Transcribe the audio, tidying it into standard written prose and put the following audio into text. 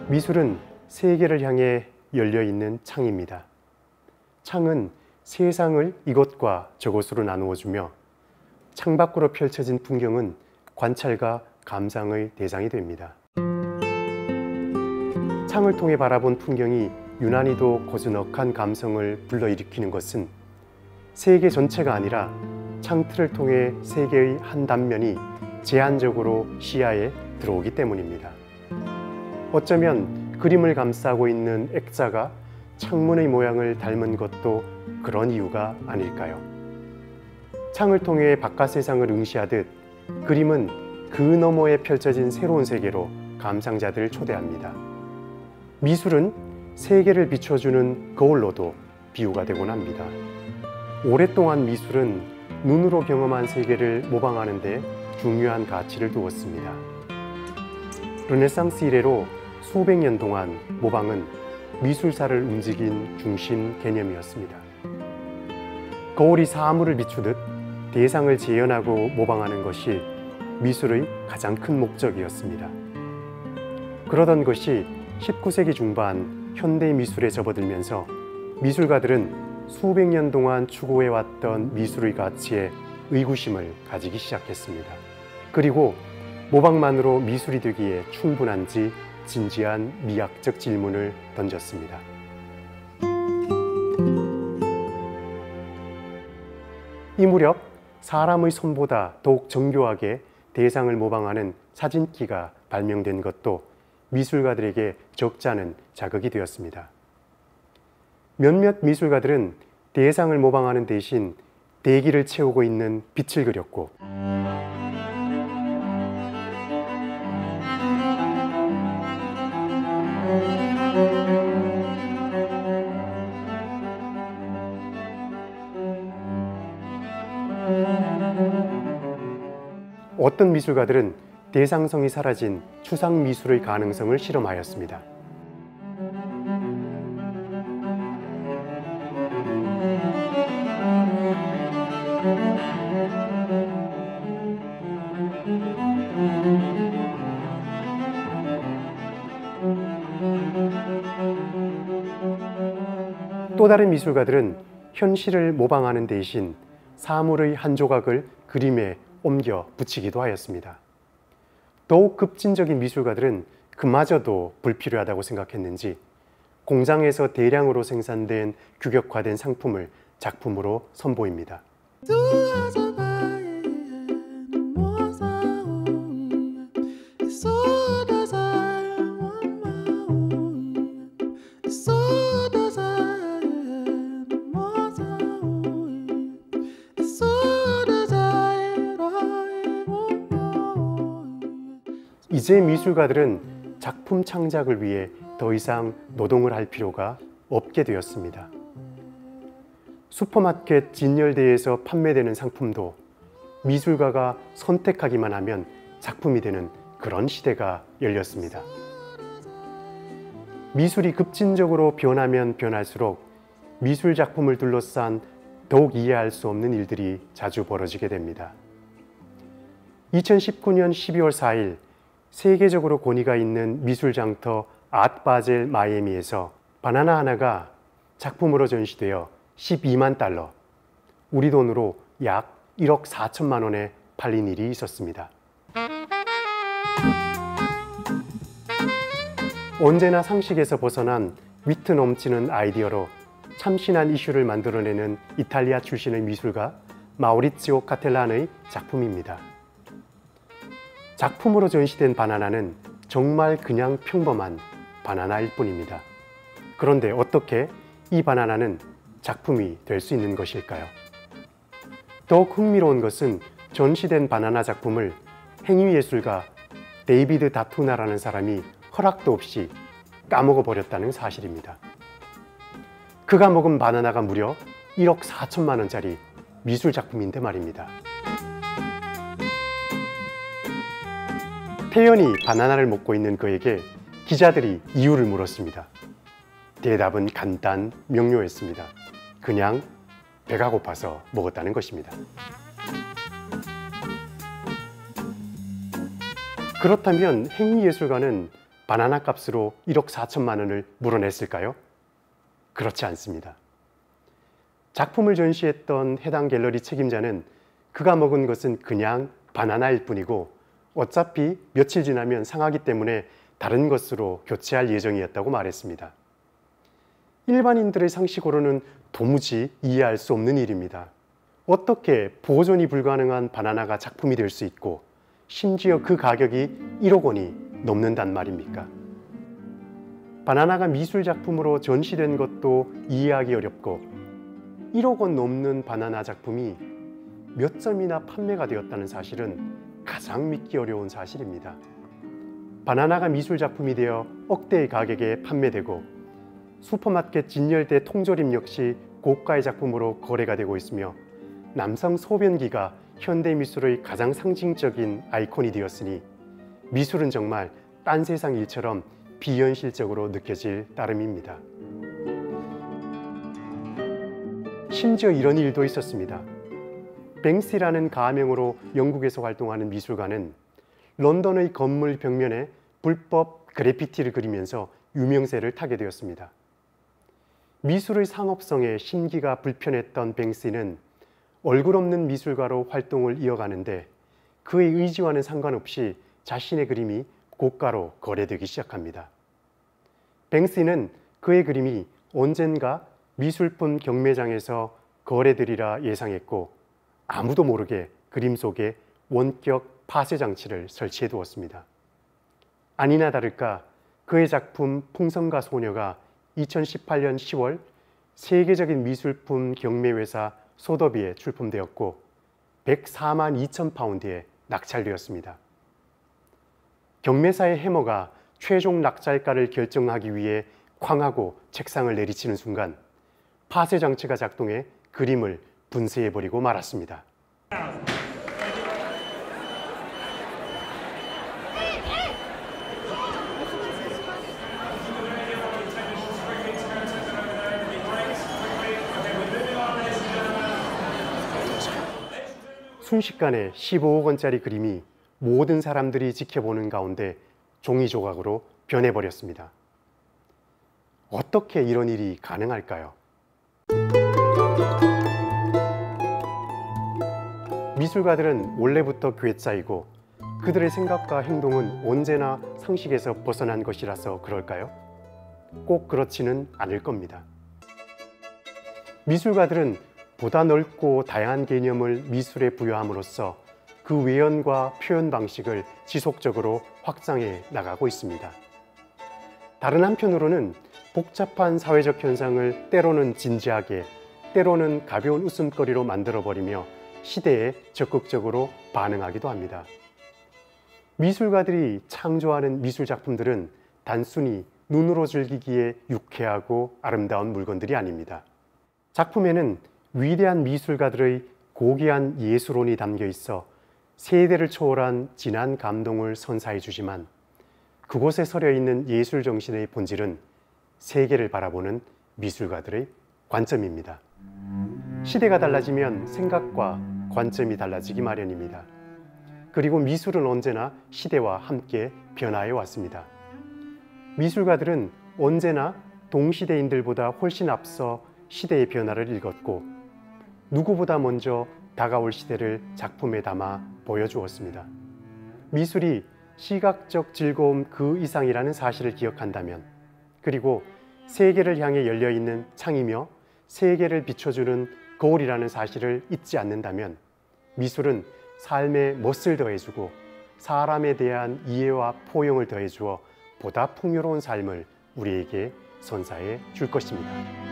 미술은 세계를 향해 열려있는 창입니다. 창은 세상을 이것과 저것으로 나누어주며 창밖으로 펼쳐진 풍경은 관찰과 감상의 대상이 됩니다. 창을 통해 바라본 풍경이 유난히도 고즈넉한 감성을 불러일으키는 것은 세계 전체가 아니라 창틀을 통해 세계의 한 단면이 제한적으로 시야에 들어오기 때문입니다. 어쩌면 그림을 감싸고 있는 액자가 창문의 모양을 닮은 것도 그런 이유가 아닐까요? 창을 통해 바깥 세상을 응시하듯 그림은 그 너머에 펼쳐진 새로운 세계로 감상자들을 초대합니다. 미술은 세계를 비춰주는 거울로도 비유가 되곤 합니다. 오랫동안 미술은 눈으로 경험한 세계를 모방하는 데 중요한 가치를 두었습니다. 르네상스 이래로 수백 년 동안 모방은 미술사를 움직인 중심 개념이었습니다. 거울이 사물을 비추듯 대상을 재현하고 모방하는 것이 미술의 가장 큰 목적이었습니다. 그러던 것이 19세기 중반 현대 미술에 접어들면서 미술가들은 수백 년 동안 추구해왔던 미술의 가치에 의구심을 가지기 시작했습니다. 그리고 모방만으로 미술이 되기에 충분한지 진지한 미학적 질문을 던졌습니다. 이 무렵 사람의 손보다 더욱 정교하게 대상을 모방하는 사진기가 발명된 것도 미술가들에게 적지 않은 자극이 되었습니다. 몇몇 미술가들은 대상을 모방하는 대신 대기를 채우고 있는 빛을 그렸고 어떤 미술가들은 대상성이 사라진 추상 미술의 가능성을 실험하였습니다. 또 다른 미술가들은 현실을 모방하는 대신 사물의 한 조각을 그림에 옮겨 붙이기도 하였습니다. 더욱 급진적인 미술가들은 그마저도 불필요하다고 생각했는지 공장에서 대량으로 생산된 규격화된 상품을 작품으로 선보입니다. 이제 미술가들은 작품 창작을 위해 더 이상 노동을 할 필요가 없게 되었습니다. 슈퍼마켓 진열대에서 판매되는 상품도 미술가가 선택하기만 하면 작품이 되는 그런 시대가 열렸습니다. 미술이 급진적으로 변하면 변할수록 미술 작품을 둘러싼 더욱 이해할 수 없는 일들이 자주 벌어지게 됩니다. 2019년 12월 4일 세계적으로 권위가 있는 미술 장터 아트바젤 마이애미에서 바나나 하나가 작품으로 전시되어 12만 달러, 우리 돈으로 약 1억 4천만 원에 팔린 일이 있었습니다. 언제나 상식에서 벗어난 위트 넘치는 아이디어로 참신한 이슈를 만들어내는 이탈리아 출신의 미술가 마우리치오 카텔란의 작품입니다. 작품으로 전시된 바나나는 정말 그냥 평범한 바나나일 뿐입니다. 그런데 어떻게 이 바나나는 작품이 될 수 있는 것일까요? 더욱 흥미로운 것은 전시된 바나나 작품을 행위예술가 데이비드 다투나라는 사람이 허락도 없이 까먹어 버렸다는 사실입니다. 그가 먹은 바나나가 무려 1억 4천만 원짜리 미술 작품인데 말입니다. 태연히 바나나를 먹고 있는 그에게 기자들이 이유를 물었습니다. 대답은 간단 명료했습니다. 그냥 배가 고파서 먹었다는 것입니다. 그렇다면 행위예술가는 바나나 값으로 1억 4천만 원을 물어냈을까요? 그렇지 않습니다. 작품을 전시했던 해당 갤러리 책임자는 그가 먹은 것은 그냥 바나나일 뿐이고 어차피 며칠 지나면 상하기 때문에 다른 것으로 교체할 예정이었다고 말했습니다. 일반인들의 상식으로는 도무지 이해할 수 없는 일입니다. 어떻게 보존이 불가능한 바나나가 작품이 될 수 있고 심지어 그 가격이 1억 원이 넘는단 말입니까? 바나나가 미술 작품으로 전시된 것도 이해하기 어렵고 1억 원 넘는 바나나 작품이 몇 점이나 판매가 되었다는 사실은 가장 믿기 어려운 사실입니다. 바나나가 미술 작품이 되어 억대의 가격에 판매되고 슈퍼마켓 진열대 통조림 역시 고가의 작품으로 거래가 되고 있으며 남성 소변기가 현대 미술의 가장 상징적인 아이콘이 되었으니 미술은 정말 딴 세상 일처럼 비현실적으로 느껴질 따름입니다. 심지어 이런 일도 있었습니다. 뱅시라는 가명으로 영국에서 활동하는 미술가는 런던의 건물 벽면에 불법 그래피티를 그리면서 유명세를 타게 되었습니다. 미술의 상업성에 심기가 불편했던 뱅시는 얼굴 없는 미술가로 활동을 이어가는데 그의 의지와는 상관없이 자신의 그림이 고가로 거래되기 시작합니다. 뱅시는 그의 그림이 언젠가 미술품 경매장에서 거래되리라 예상했고 아무도 모르게 그림 속에 원격 파쇄 장치를 설치해 두었습니다. 아니나 다를까 그의 작품 풍선과 소녀가 2018년 10월 세계적인 미술품 경매회사 소더비에 출품되었고 104만 2천 파운드에 낙찰되었습니다. 경매사의 해머가 최종 낙찰가를 결정하기 위해 쾅하고 책상을 내리치는 순간 파쇄 장치가 작동해 그림을 분쇄해버리고 말았습니다. 순식간에 15억 원짜리 그림이 모든 사람들이 지켜보는 가운데 종이 조각으로 변해버렸습니다. 어떻게 이런 일이 가능할까요? 미술가들은 원래부터 괴짜이고 그들의 생각과 행동은 언제나 상식에서 벗어난 것이라서 그럴까요? 꼭 그렇지는 않을 겁니다. 미술가들은 보다 넓고 다양한 개념을 미술에 부여함으로써 그 외연과 표현 방식을 지속적으로 확장해 나가고 있습니다. 다른 한편으로는 복잡한 사회적 현상을 때로는 진지하게, 때로는 가벼운 웃음거리로 만들어버리며 시대에 적극적으로 반응하기도 합니다. 미술가들이 창조하는 미술 작품들은 단순히 눈으로 즐기기에 유쾌하고 아름다운 물건들이 아닙니다. 작품에는 위대한 미술가들의 고귀한 예술혼이 담겨 있어 세대를 초월한 진한 감동을 선사해 주지만 그곳에 서려 있는 예술 정신의 본질은 세계를 바라보는 미술가들의 관점입니다. 시대가 달라지면 생각과 관점이 달라지기 마련입니다. 그리고 미술은 언제나 시대와 함께 변화해 왔습니다. 미술가들은 언제나 동시대인들보다 훨씬 앞서 시대의 변화를 읽었고 누구보다 먼저 다가올 시대를 작품에 담아 보여주었습니다. 미술이 시각적 즐거움 그 이상이라는 사실을 기억한다면, 그리고 세계를 향해 열려있는 창이며 세계를 비춰주는 거울이라는 사실을 잊지 않는다면 미술은 삶에 멋을 더해주고 사람에 대한 이해와 포용을 더해주어 보다 풍요로운 삶을 우리에게 선사해 줄 것입니다.